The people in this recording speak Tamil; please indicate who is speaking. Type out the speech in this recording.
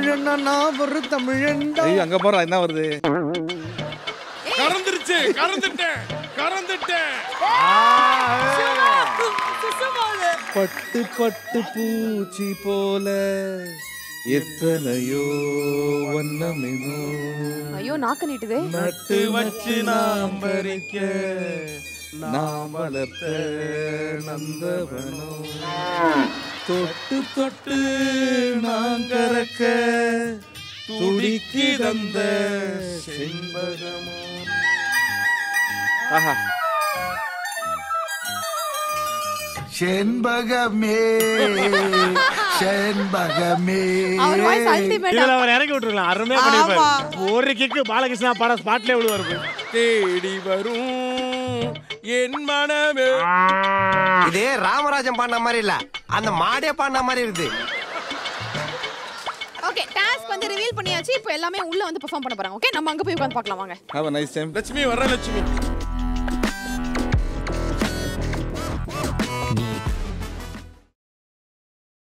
Speaker 1: தமிழண்ணா நான் ஒரு தமிழண்டா.
Speaker 2: ஐயோ அங்க போறா என்ன வருது?
Speaker 3: கறந்துருச்சு, கறந்துட்டேன்.
Speaker 2: பட்டு பட்டு பூச்சி போல எத்தனையோ வண்ணமினோ.
Speaker 4: ஐயோ நாக்கு நீட்டுதே.
Speaker 2: நட்டு வச்சு நாம் பறிக்க நாம் வளர்த்த நந்தவனோ. தொட்டு தொட்டு நான் கறக்க துடிக்கு தந்த செண்பகமோ. ஆஹா
Speaker 1: செண்பகமே செண்பகமே.
Speaker 4: அவர் வாய்ஸ் அல்டிமேட்.
Speaker 5: இதுல அவர் இறக்கி விட்டுறலாம். அருமையா பண்ணிருப்பாரு. ஒரு கிக்கு பாலகிருஷ்ணா பாட ஸ்பாட்லயே விழுவாரு.
Speaker 3: தேடி வரும் என் மனமே.
Speaker 6: இதே ராமராஜன் பாடின மாதிரி இல்ல, அந்த மாடே பாடின மாதிரி இருக்குது.
Speaker 4: ஓகே டாஸ்க் வந்து ரிவீல் பண்ணியாச்சு. இப்போ எல்லாமே உள்ள வந்து பெர்ஃபார்ம் பண்ண போறாங்க. ஓகே நம்ம அங்க போய் உட்கார்ந்து பார்க்கலாம் வாங்க.
Speaker 2: have a nice time.
Speaker 3: Lakshmi வர லட்சுமி.